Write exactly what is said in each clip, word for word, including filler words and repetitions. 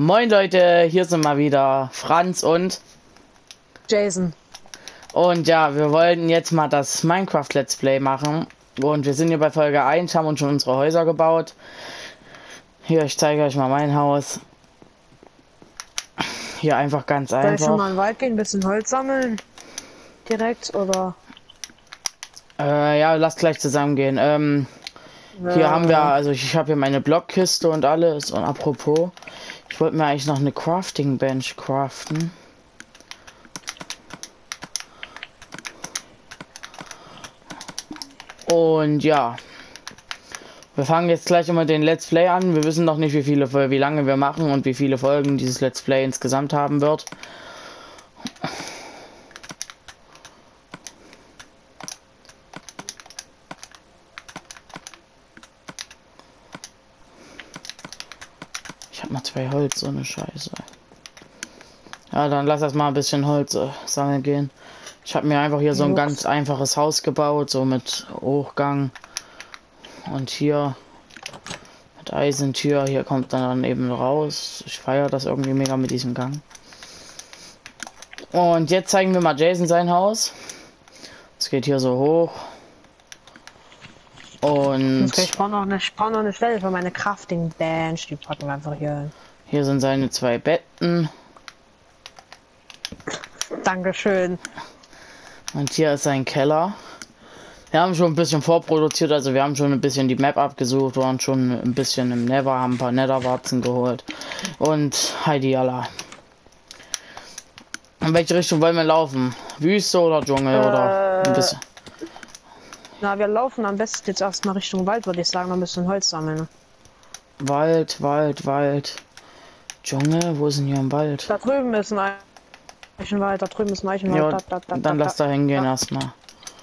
Moin Leute, hier sind mal wieder Franz und Jason. und ja, wir wollten jetzt mal das Minecraft Let's Play machen und wir sind hier bei Folge eins, haben uns schon unsere Häuser gebaut. Hier, ich zeige euch mal mein Haus. Hier einfach ganz Soll ich schon mal einfach. in den Wald gehen, ein bisschen Holz sammeln? Direkt oder? Äh, ja, lasst gleich zusammen gehen. Ähm, hier haben wir, Äh, also ich, ich habe hier meine Blockkiste und alles und apropos, ich wollte mir eigentlich noch eine Crafting Bench craften. Und ja, wir fangen jetzt gleich immer den Let's Play an. Wir wissen noch nicht, wie viele, wie lange wir machen und wie viele Folgen dieses Let's Play insgesamt haben wird. Ich habe mal zwei Holz, so eine Scheiße. Ja, dann lass erst mal ein bisschen Holz äh, sammeln gehen. Ich habe mir einfach hier so ein Jux. ganz einfaches Haus gebaut, so mit Hochgang. Und hier mit Eisentür. Hier kommt dann eben raus. Ich feiere das irgendwie mega mit diesem Gang. Und jetzt zeigen wir mal Jason sein Haus. Es geht hier so hoch. Und okay, ich brauche noch eine, ich brauche noch eine Stelle für meine Crafting Bench. Die packen wir einfach hier hin. hier sind seine zwei Betten. Dankeschön. Und hier ist sein Keller. Wir haben schon ein bisschen vorproduziert, also wir haben schon ein bisschen die Map abgesucht, waren schon ein bisschen im Nether, haben ein paar Netherwarzen geholt. Und Heidi Allah. In welche Richtung wollen wir laufen? Wüste oder Dschungel Äh, oder ein bisschen? Na, wir laufen am besten jetzt erstmal Richtung Wald, würde ich sagen, noch ein bisschen Holz sammeln. Wald, Wald, Wald. Dschungel? Wo ist denn hier ein Wald? Da drüben ist ein Eichenwald, da drüben ist ein Eichenwald. Ja, da, da, da, dann da, lass da hingehen da. erstmal.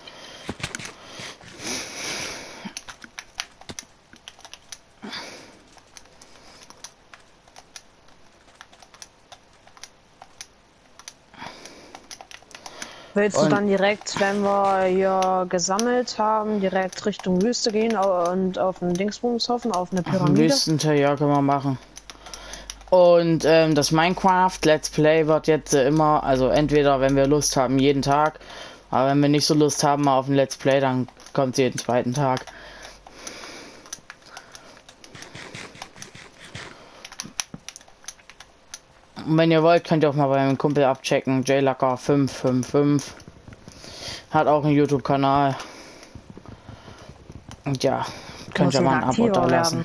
Willst Und du dann direkt, wenn wir hier gesammelt haben, direkt Richtung Wüste gehen und auf einen Dingsbums hoffen, auf eine auf dem Pyramide? Wüstenteil, ja, können wir machen. Und ähm, das Minecraft Let's Play wird jetzt äh, immer, also entweder wenn wir Lust haben, jeden Tag, aber wenn wir nicht so Lust haben mal auf ein Let's Play, dann kommt es jeden zweiten Tag. Und wenn ihr wollt, könnt ihr auch mal bei meinem Kumpel abchecken, J Lacker fünf fünf fünf. Hat auch einen YouTube-Kanal. Und ja, könnt ihr Muss mal ein Abo da lassen.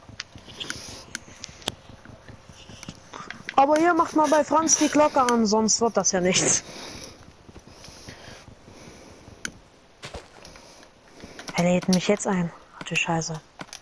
Aber hier macht mal bei Franz die Glocke an, sonst wird das ja nichts. Er lädt mich jetzt ein. Ach du Scheiße.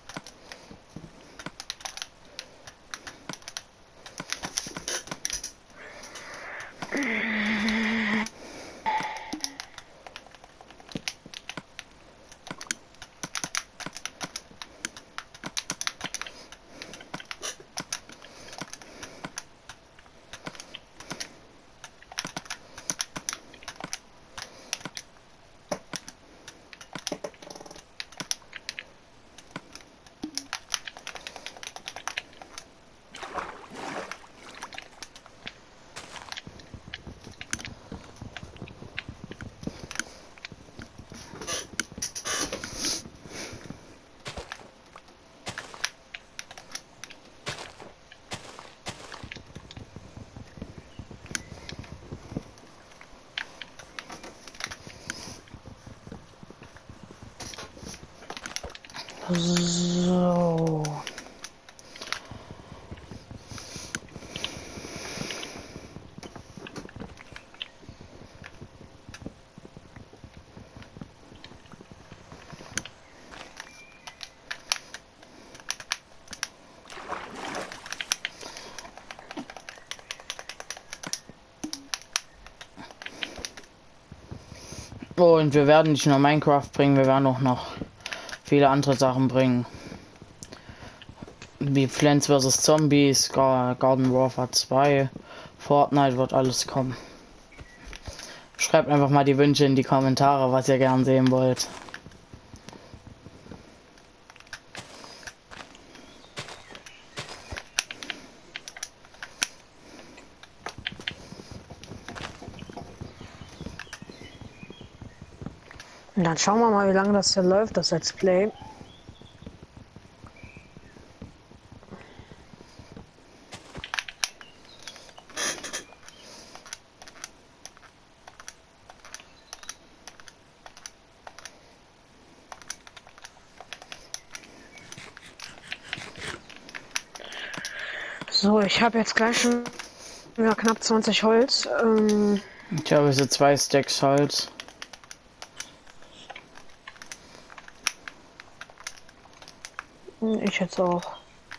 So. Und wir werden nicht nur Minecraft bringen, wir werden auch noch viele andere Sachen bringen. Wie Plants versus. Zombies, Garden Warfare zwei, Fortnite wird alles kommen. Schreibt einfach mal die Wünsche in die Kommentare, was ihr gern sehen wollt. Und dann schauen wir mal, wie lange das hier läuft, das Let's Play. So, ich habe jetzt gleich schon ja, knapp zwanzig Holz. Ähm, Ich habe so zwei Stacks Holz. ich jetzt auch.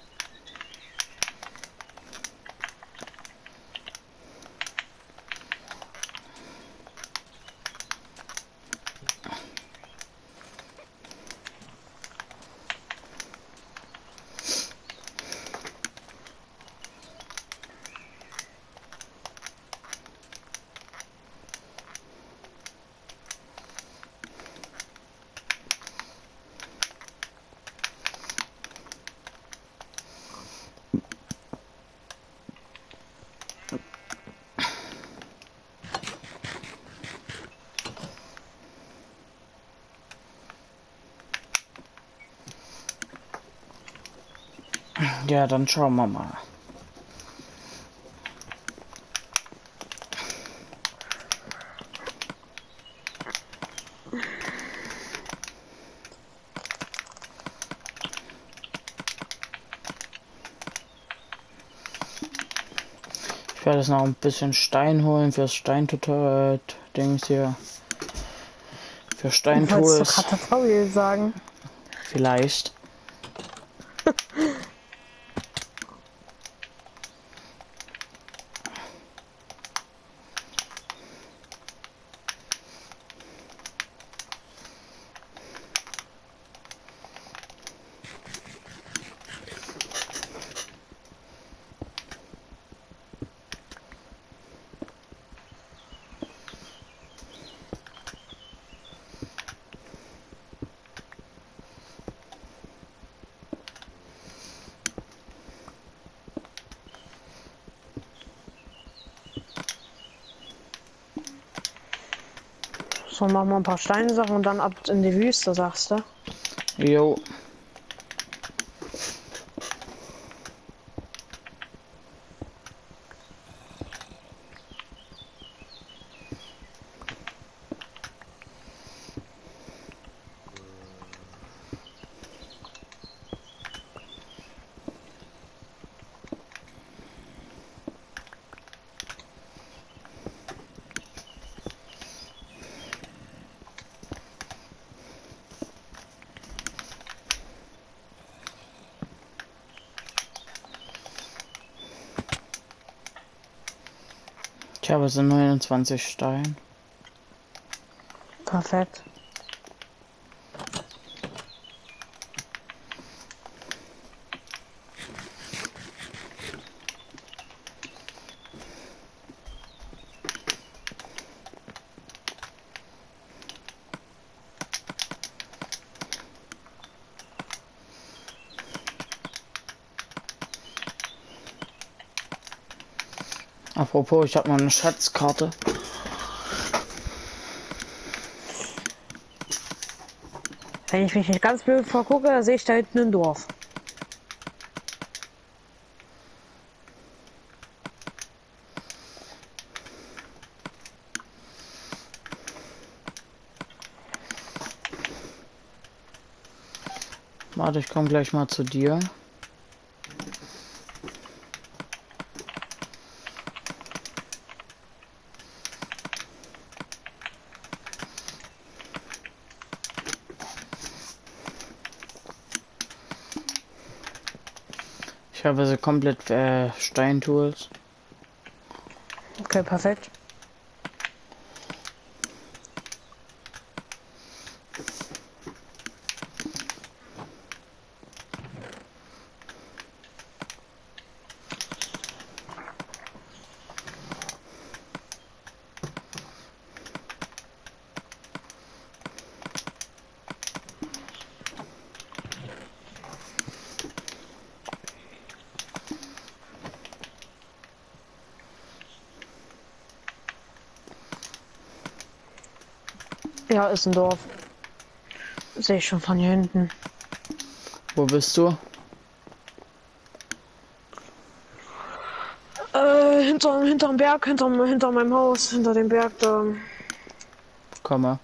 Ja, dann schauen wir mal. Ich werde jetzt noch ein bisschen Stein holen fürs Steintutorial Dings hier. Für Wolltest du Steintools. gerade Tutorial sagen? Vielleicht. So, machen wir ein paar Steinsachen und dann ab in die Wüste, sagst du? Jo. Ich habe so neunundzwanzig Stein. Perfekt. Apropos, ich habe noch eine Schatzkarte. Wenn ich mich nicht ganz blöd vorgucke, da sehe ich da hinten ein Dorf. Warte, ich komme gleich mal zu dir. Ich habe so komplett äh, Steintools. Okay, perfekt. Ja, ist ein Dorf. Sehe ich schon von hier hinten. Wo bist du? Äh, hinter, hinterm Berg, hinter, hinter meinem Haus, hinter dem Berg da. Komme.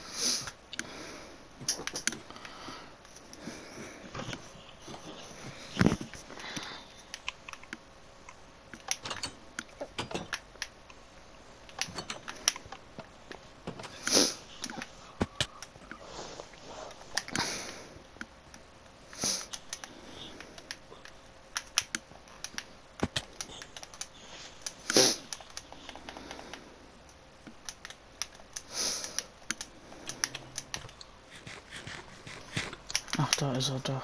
Ach, da ist er doch.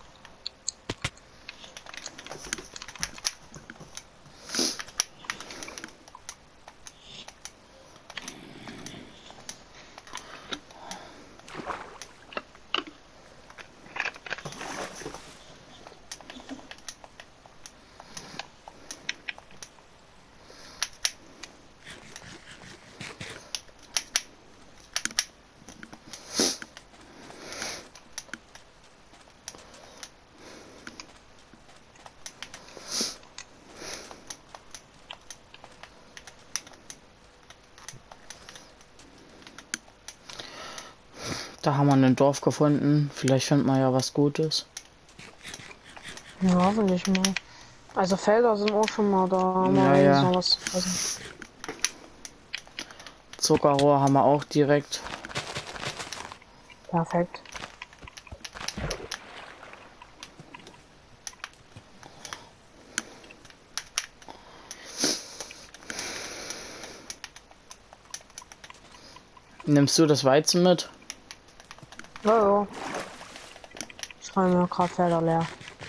Da haben wir ein Dorf gefunden. Vielleicht findet man ja was Gutes. Ja, hoffentlich mal. Also Felder sind auch schon mal da. Haben Ja, wir ja. noch was zu fressen. Zuckerrohr haben wir auch direkt. Perfekt. Nimmst du das Weizen mit? Ja, ja. Ich räume mir gerade Felder leer.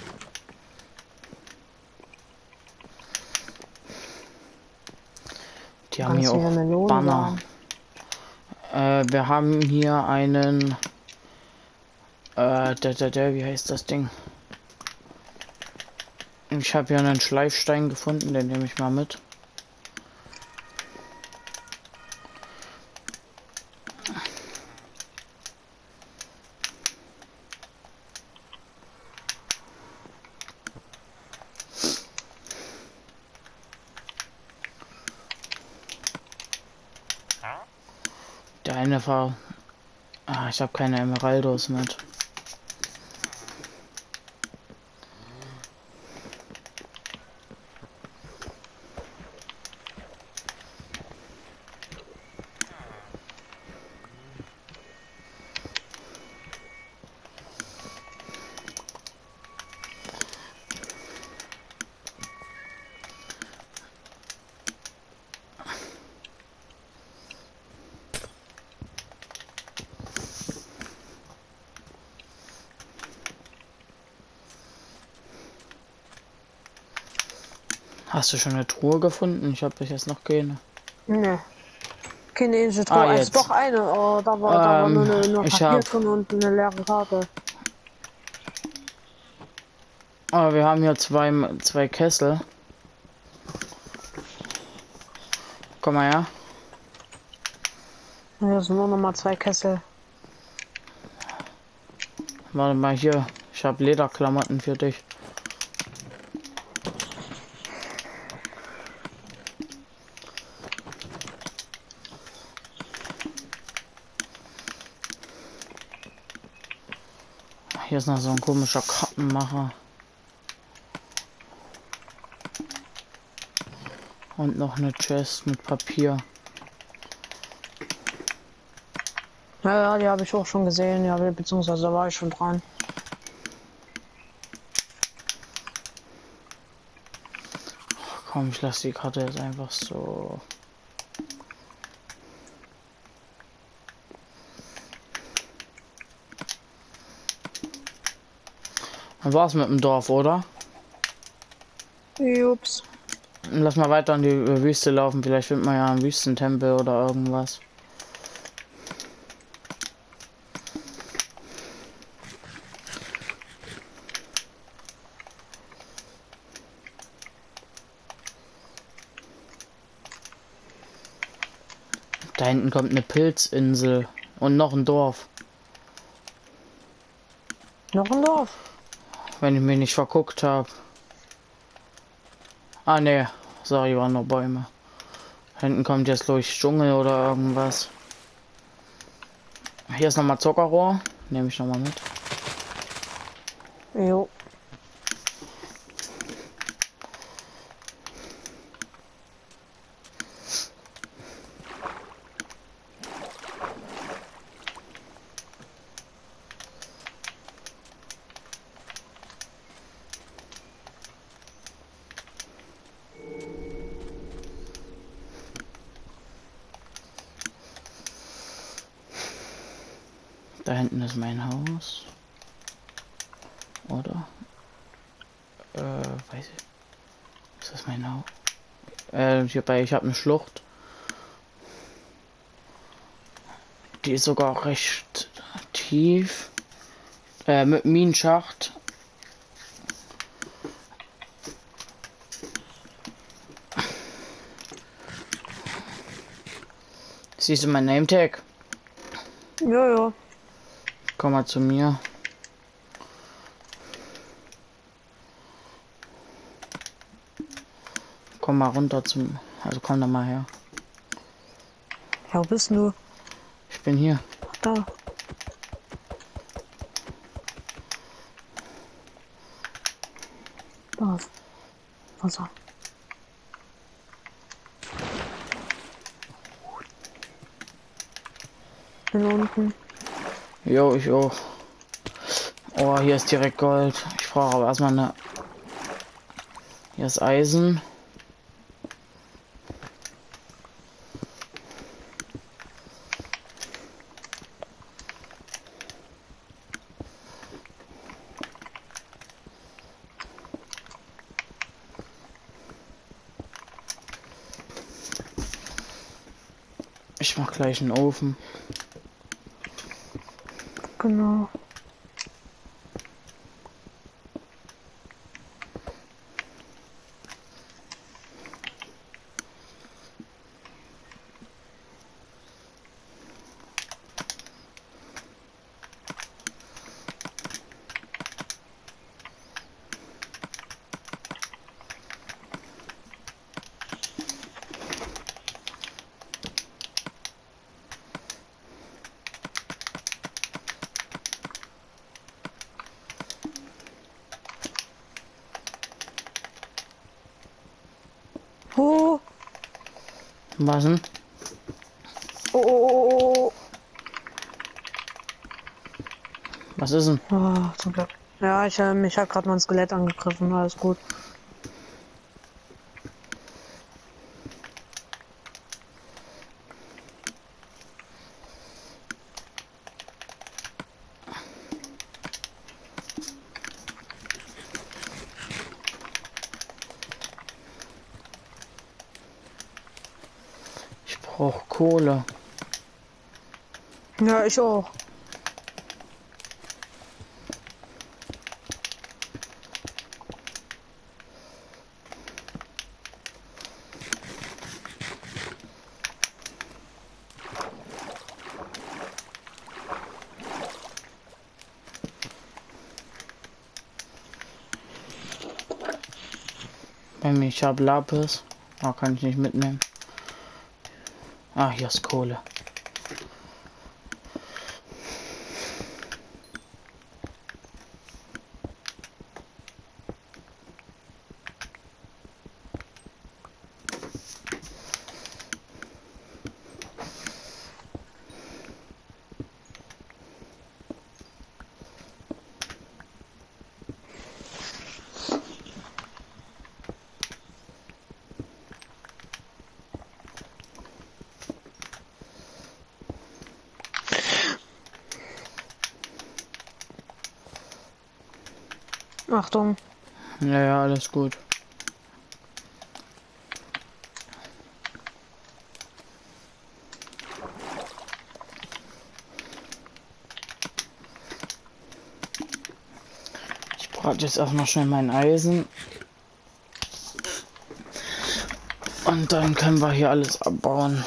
Die haben Ganz hier viele auch Melonen Banner. Äh, wir haben hier einen. Äh, der, der, der, wie heißt das Ding? Ich habe hier einen Schleifstein gefunden, den nehme ich mal mit. Der eine war. Ah, ich habe keine Emeraldos mit. Hast du schon eine Truhe gefunden? Ich habe bis jetzt noch keine. Ne. Keine ähnliche Truhe. Ah, Also jetzt. doch eine, aber da war, da war nur Ähm, eine, nur ich Papier habe. drin und eine leere Karte. Aber wir haben hier zwei, zwei Kessel. Komm mal her. Hier sind nur noch mal zwei Kessel. Warte mal hier. Ich habe Lederklamotten für dich. Hier ist noch so ein komischer Kartenmacher. Und noch eine Chest mit Papier. Ja, ja, die habe ich auch schon gesehen, ja, beziehungsweise da war ich schon dran. Komm, ich lasse die Karte jetzt einfach so. Dann war's mit dem Dorf, oder? Ups. Lass mal weiter in die Wüste laufen. Vielleicht findet man ja einen Wüstentempel oder irgendwas. Da hinten kommt eine Pilzinsel und noch ein Dorf. Noch ein Dorf. Wenn ich mich nicht verguckt habe. Ah ne, sorry, waren nur Bäume. Hinten kommt jetzt durch Dschungel oder irgendwas. Hier ist nochmal Zuckerrohr. Nehme ich nochmal mit. Jo. Da hinten ist mein Haus. Oder? Äh, weiß ich. Ist das mein Haus? Äh, hierbei, ich habe eine Schlucht. Die ist sogar recht tief. Äh, mit Minenschacht. Siehst du mein Name-Tag? Ja, ja. Komm mal zu mir. Komm mal runter zum... Also komm da mal her. Ja, wo bist du? Ich bin hier. Ach, da. Da ist Wasser. Bin unten. Jo, ich auch. Oh, hier ist direkt Gold. Ich brauche aber erstmal eine... Hier ist Eisen. Ich mach gleich einen Ofen. Genau. Oh, Was denn? oh, oh, Was ist denn? oh, oh, zum Glück. Ja, ich, äh, mich hat gerade mal ein Skelett angegriffen, alles gut. Ich brauche Kohle. Ja, ich auch. Bei mir, ich habe Lapis. Da kann ich nicht mitnehmen. Ah, hier ist Kohle. Achtung. Ja, ja, alles gut. Ich brate jetzt erstmal schnell mein Eisen. Und dann können wir hier alles abbauen.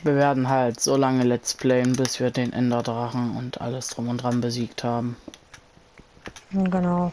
Wir werden halt so lange Let's Playen, bis wir den Enderdrachen und alles drum und dran besiegt haben. Genau.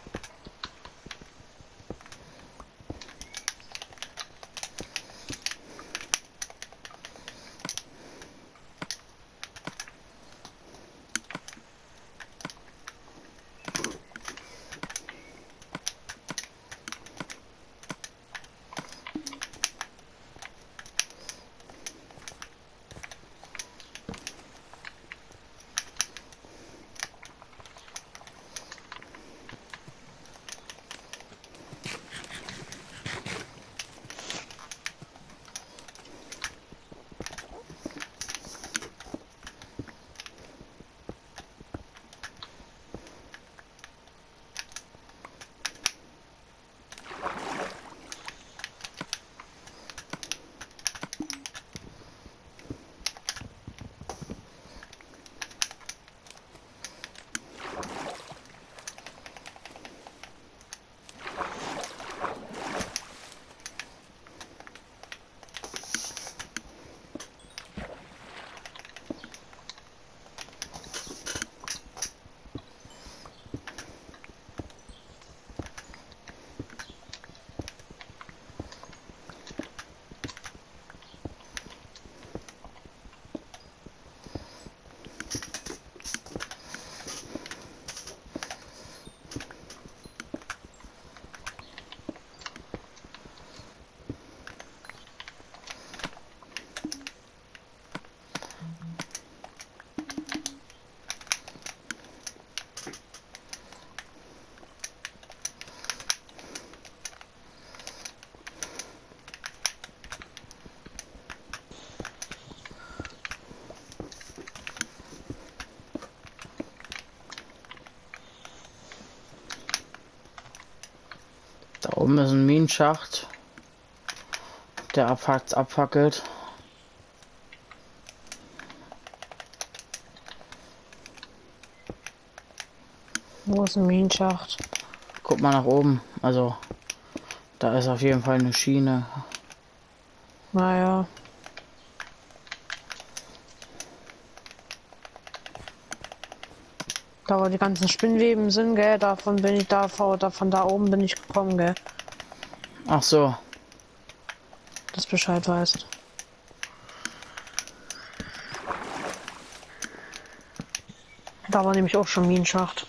Da oben ist ein Minenschacht, der abhackt, abfackelt. Wo ist ein Minenschacht? Guck mal nach oben. Also, da ist auf jeden Fall eine Schiene. Naja. Da wo die ganzen Spinnweben sind, gell, davon bin ich da, davon da oben bin ich gekommen, gell. Ach so. Dass du Bescheid weißt. Da war nämlich auch schon Minenschacht.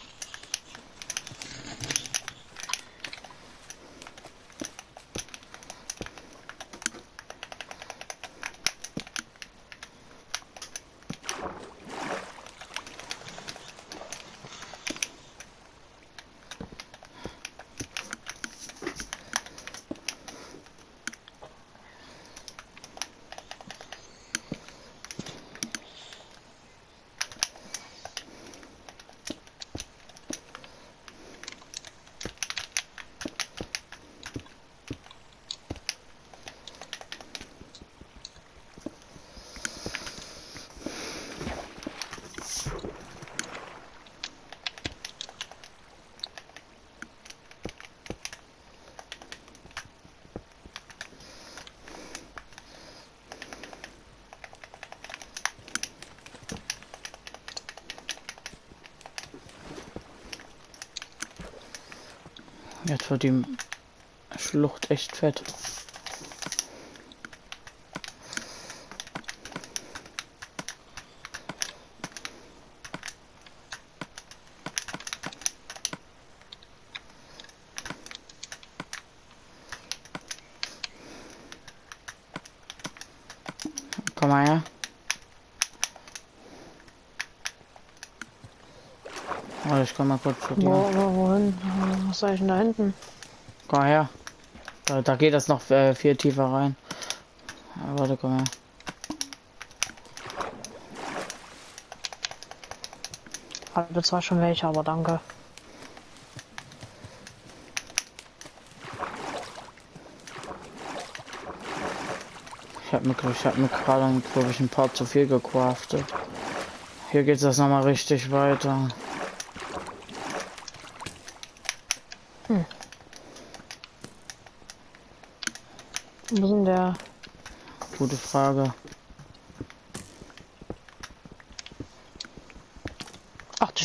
Jetzt wird die Schlucht echt fett. Komm mal her. Oh, ich komm mal kurz zu dir. Wo, wo, wohin? Was soll ich denn da hinten? Komm her. Da, da geht das noch äh, viel tiefer rein. Ja, warte, komm her. Hatte zwar schon welche, aber danke. Ich habe mir, ich hab mir gerade, glaube ich, ein paar zu viel gecraftet. Hier geht das noch mal richtig weiter. Hm. Wo ist denn der? Gute Frage.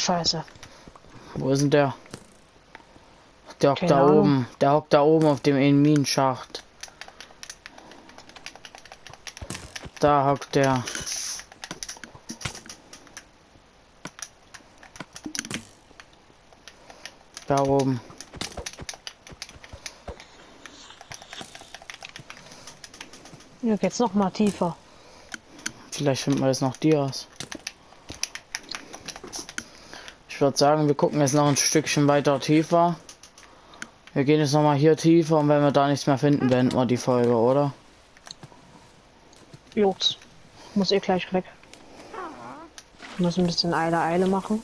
Scheiße. Wo ist denn der? Der hockt Keine da Ahnung. oben. Der hockt da oben auf dem Minenschacht. Da hockt der. Da oben. Hier geht's noch mal tiefer. Vielleicht finden wir jetzt noch Dias. Ich würde sagen, wir gucken jetzt noch ein Stückchen weiter tiefer. Wir gehen jetzt noch mal hier tiefer und wenn wir da nichts mehr finden, beenden wir die Folge, oder? Los. Muss eh gleich weg. Muss ein bisschen Eile Eile machen.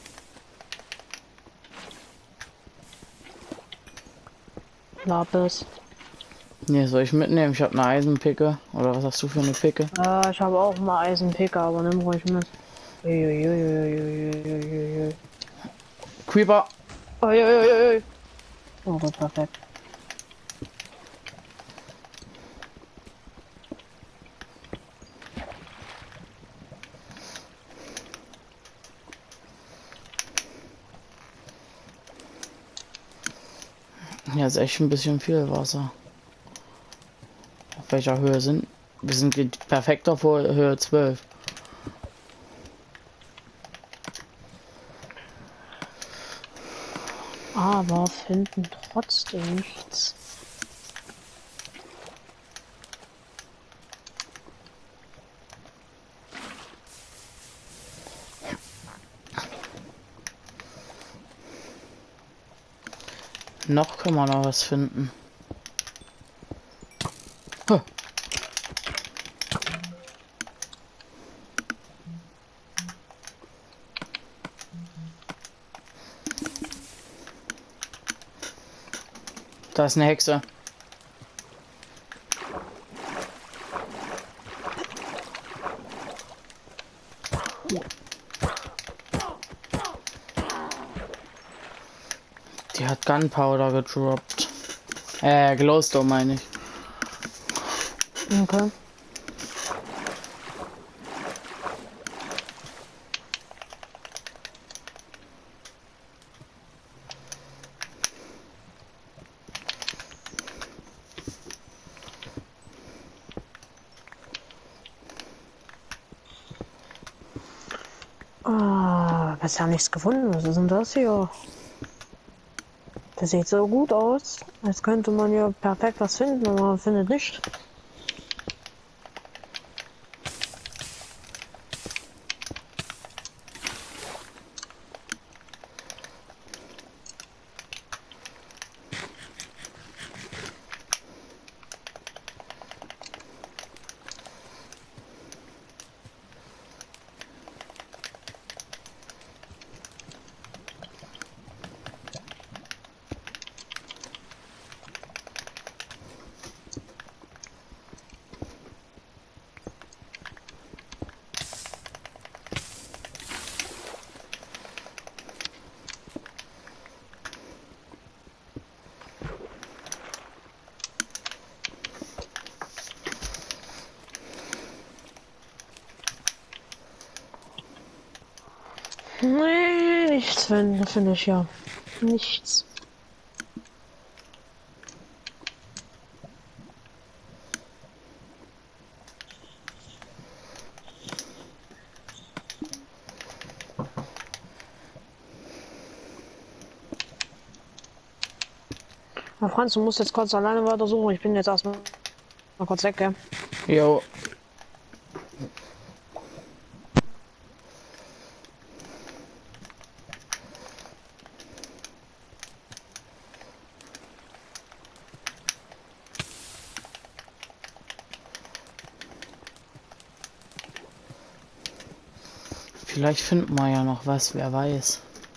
Lapis. Ne, soll ich mitnehmen? Ich habe eine Eisenpicke. Oder was hast du für eine Picke? Äh, ich habe auch mal Eisenpicker, aber nimm ruhig mit. Uiuiuiuiuiuiui. Creeper! Uiuiuiui. Oh gut, perfekt. Hier ist echt ein bisschen viel Wasser. Auf welcher Höhe sind? Wir sind perfekt auf Höhe zwölf. Aber finden trotzdem nichts. Noch kann man noch was finden. Huh. Da ist eine Hexe. Die hat Gunpowder gedroppt. Äh, Glowstone meine ich. Okay. Ah, bisher nichts gefunden. Was ist denn das hier? Das sieht so gut aus. Als könnte man ja perfekt was finden, aber man findet nicht. Nee, nichts finden, finde ich ja. Nichts. Na Franz, du musst jetzt kurz alleine weiter suchen. Ich bin jetzt erstmal mal kurz weg, gell? Jo. Vielleicht finden wir ja noch was, wer weiß.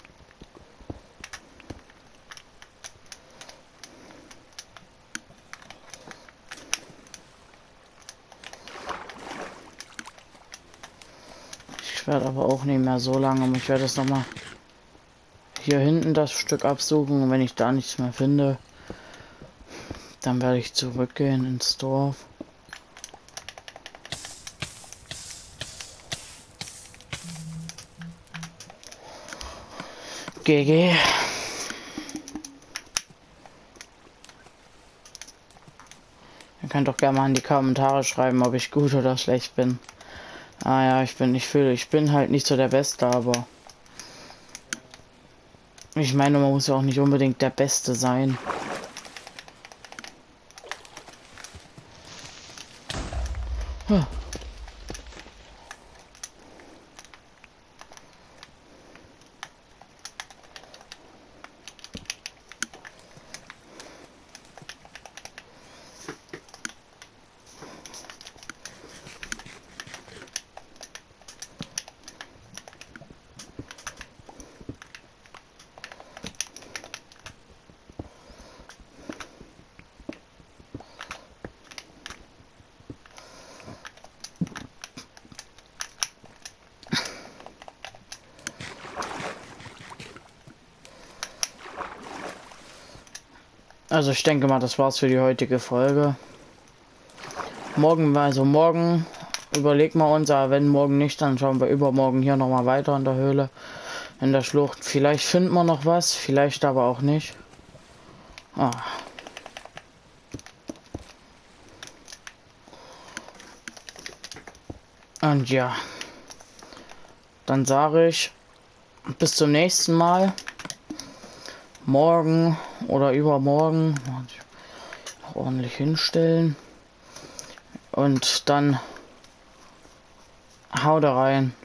Ich werde aber auch nicht mehr so lange. Ich werde jetzt noch mal hier hinten das Stück absuchen und wenn ich da nichts mehr finde, dann werde ich zurückgehen ins Dorf. G G. Ihr könnt doch gerne mal in die Kommentare schreiben, ob ich gut oder schlecht bin. Ah ja, ich bin, ich fühle, ich bin halt nicht so der Beste, aber ich meine, man muss ja auch nicht unbedingt der Beste sein. Huh. Also ich denke mal, das war's für die heutige Folge. Morgen, also morgen überlegen wir uns, aber wenn morgen nicht, dann schauen wir übermorgen hier noch mal weiter in der Höhle, in der Schlucht. Vielleicht finden wir noch was, vielleicht aber auch nicht. Ah. Und ja, dann sage ich bis zum nächsten Mal. Morgen oder übermorgen ordentlich hinstellen und dann haut rein.